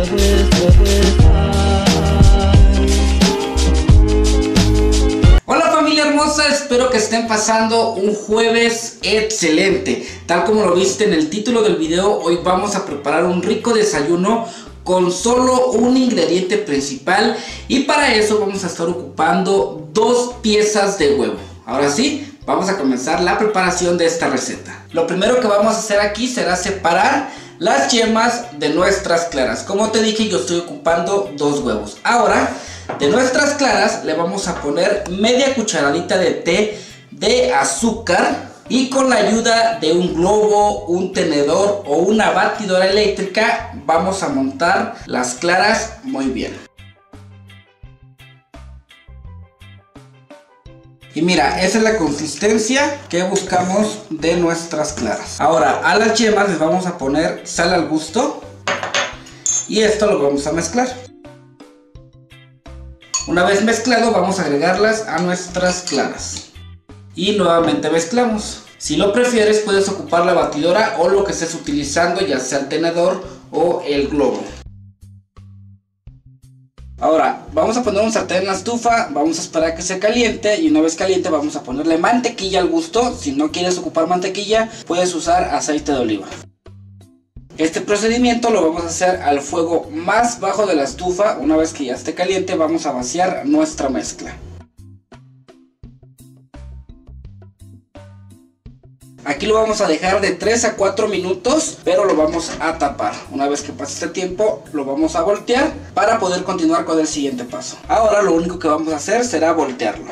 Hola familia hermosa, espero que estén pasando un jueves excelente. Tal como lo viste en el título del video, hoy vamos a preparar un rico desayuno con solo un ingrediente principal, y para eso vamos a estar ocupando 2 piezas de huevo. Ahora sí, vamos a comenzar la preparación de esta receta. Lo primero que vamos a hacer aquí será separar las yemas de nuestras claras. Como te dije, yo estoy ocupando 2 huevos. Ahora, de nuestras claras le vamos a poner media cucharadita de té de azúcar, y con la ayuda de un globo, un tenedor o una batidora eléctrica vamos a montar las claras muy bien. Y mira, esa es la consistencia que buscamos de nuestras claras. Ahora a las yemas les vamos a poner sal al gusto, y esto lo vamos a mezclar. Una vez mezclado vamos a agregarlas a nuestras claras y nuevamente mezclamos. Si lo prefieres puedes ocupar la batidora o lo que estés utilizando, ya sea el tenedor o el globo. Ahora vamos a poner un sartén en la estufa, vamos a esperar a que se caliente, y una vez caliente vamos a ponerle mantequilla al gusto. Si no quieres ocupar mantequilla puedes usar aceite de oliva. Este procedimiento lo vamos a hacer al fuego más bajo de la estufa. Una vez que ya esté caliente vamos a vaciar nuestra mezcla. Aquí lo vamos a dejar de 3 a 4 minutos, pero lo vamos a tapar. Una vez que pase este tiempo lo vamos a voltear para poder continuar con el siguiente paso. Ahora lo único que vamos a hacer será voltearlo.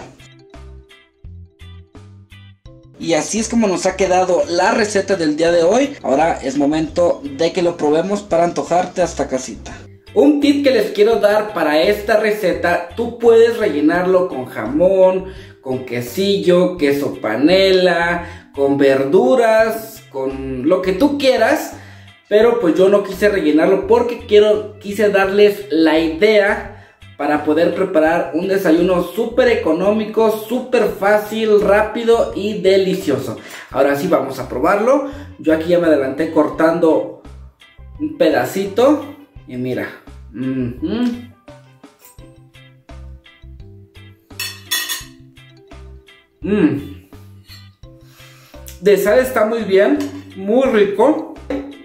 Y así es como nos ha quedado la receta del día de hoy. Ahora es momento de que lo probemos para antojarte hasta casita. Un tip que les quiero dar para esta receta: tú puedes rellenarlo con jamón, con quesillo, queso panela, con verduras, con lo que tú quieras. Pero pues yo no quise rellenarlo porque quise darles la idea para poder preparar un desayuno súper económico, súper fácil, rápido y delicioso. Ahora sí vamos a probarlo. Yo aquí ya me adelanté cortando un pedacito y mira. De sal está muy bien, muy rico.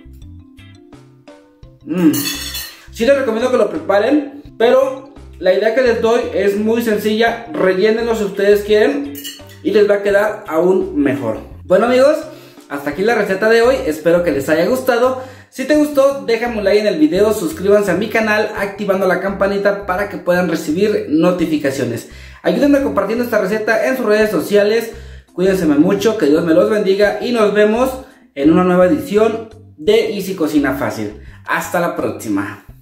Sí les recomiendo que lo preparen, pero la idea que les doy es muy sencilla. Rellénenlo si ustedes quieren y les va a quedar aún mejor. Bueno amigos, hasta aquí la receta de hoy. Espero que les haya gustado. Si te gustó, déjame un like en el video, suscríbanse a mi canal activando la campanita para que puedan recibir notificaciones. Ayúdenme compartiendo esta receta en sus redes sociales. Cuídense mucho, que Dios me los bendiga y nos vemos en una nueva edición de Easy Cocina Fácil. Hasta la próxima.